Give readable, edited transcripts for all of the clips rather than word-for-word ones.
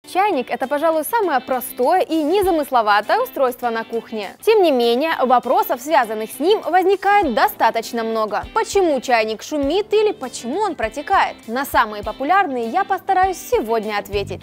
Чайник – это, пожалуй, самое простое и незамысловатое устройство на кухне. Тем не менее, вопросов, связанных с ним, возникает достаточно много. Почему чайник шумит или почему он протекает? На самые популярные я постараюсь сегодня ответить.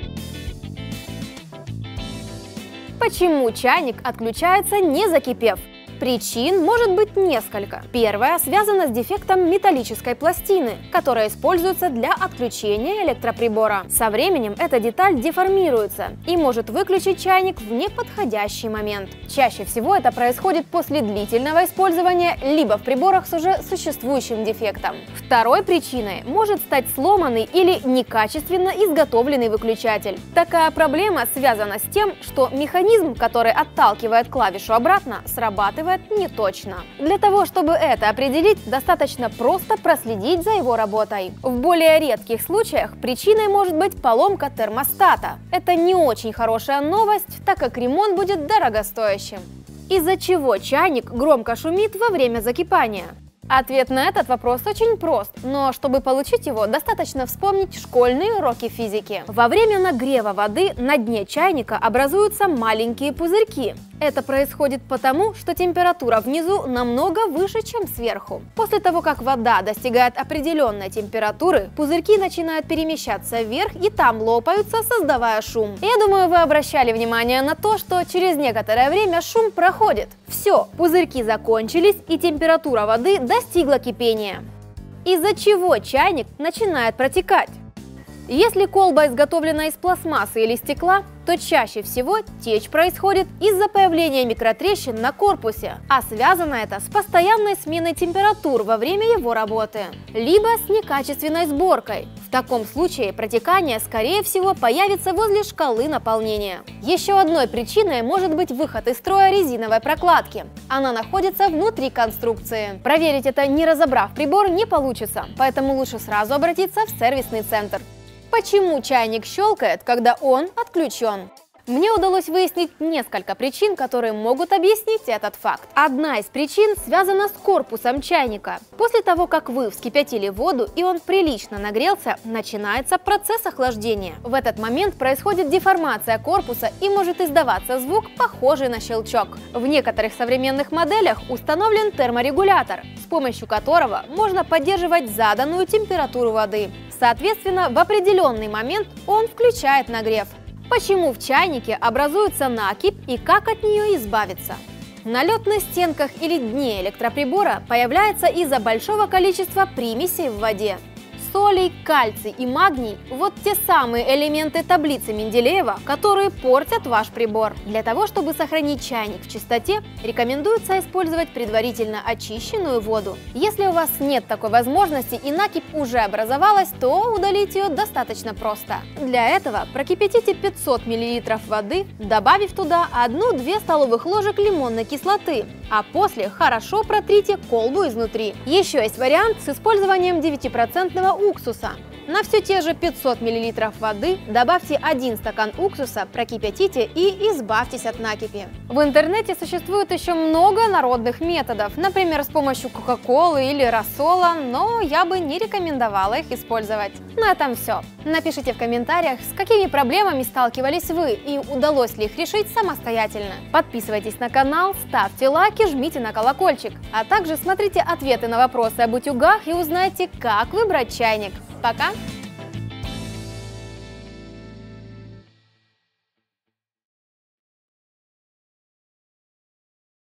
Почему чайник отключается, не закипев? Причин может быть несколько. Первая связана с дефектом металлической пластины, которая используется для отключения электроприбора. Со временем эта деталь деформируется и может выключить чайник в неподходящий момент. Чаще всего это происходит после длительного использования, либо в приборах с уже существующим дефектом. Второй причиной может стать сломанный или некачественно изготовленный выключатель. Такая проблема связана с тем, что механизм, который отталкивает клавишу обратно, срабатывает не точно. Для того, чтобы это определить, достаточно просто проследить за его работой. В более редких случаях причиной может быть поломка термостата. Это не очень хорошая новость, так как ремонт будет дорогостоящим. Из-за чего чайник громко шумит во время закипания? Ответ на этот вопрос очень прост, но чтобы получить его, достаточно вспомнить школьные уроки физики. Во время нагрева воды на дне чайника образуются маленькие пузырьки. Это происходит потому, что температура внизу намного выше, чем сверху. После того, как вода достигает определенной температуры, пузырьки начинают перемещаться вверх и там лопаются, создавая шум. Я думаю, вы обращали внимание на то, что через некоторое время шум проходит. Все, пузырьки закончились и температура воды достигла кипения. Из-за чего чайник начинает протекать? Если колба изготовлена из пластмассы или стекла, то чаще всего течь происходит из-за появления микротрещин на корпусе, а связано это с постоянной сменой температур во время его работы, либо с некачественной сборкой. В таком случае протекание, скорее всего, появится возле шкалы наполнения. Еще одной причиной может быть выход из строя резиновой прокладки. Она находится внутри конструкции. Проверить это, не разобрав прибор, не получится, поэтому лучше сразу обратиться в сервисный центр. Почему чайник щелкает, когда он отключен? Мне удалось выяснить несколько причин, которые могут объяснить этот факт. Одна из причин связана с корпусом чайника. После того, как вы вскипятили воду и он прилично нагрелся, начинается процесс охлаждения. В этот момент происходит деформация корпуса и может издаваться звук, похожий на щелчок. В некоторых современных моделях установлен терморегулятор, с помощью которого можно поддерживать заданную температуру воды. Соответственно, в определенный момент он включает нагрев. Почему в чайнике образуется накипь и как от нее избавиться? Налет на стенках или дне электроприбора появляется из-за большого количества примесей в воде. Солей, кальций и магний – вот те самые элементы таблицы Менделеева, которые портят ваш прибор. Для того, чтобы сохранить чайник в чистоте, рекомендуется использовать предварительно очищенную воду. Если у вас нет такой возможности и накипь уже образовалась, то удалить ее достаточно просто. Для этого прокипятите 500 мл воды, добавив туда 1-2 столовых ложек лимонной кислоты, а после хорошо протрите колбу изнутри. Еще есть вариант с использованием 9% уксуса. На все те же 500 мл воды добавьте 1 стакан уксуса, прокипятите и избавьтесь от накипи. В интернете существует еще много народных методов, например, с помощью кока-колы или рассола, но я бы не рекомендовала их использовать. На этом все. Напишите в комментариях, с какими проблемами сталкивались вы и удалось ли их решить самостоятельно. Подписывайтесь на канал, ставьте лайки, жмите на колокольчик, а также смотрите ответы на вопросы об утюгах и узнайте, как выбрать чайник. Пока!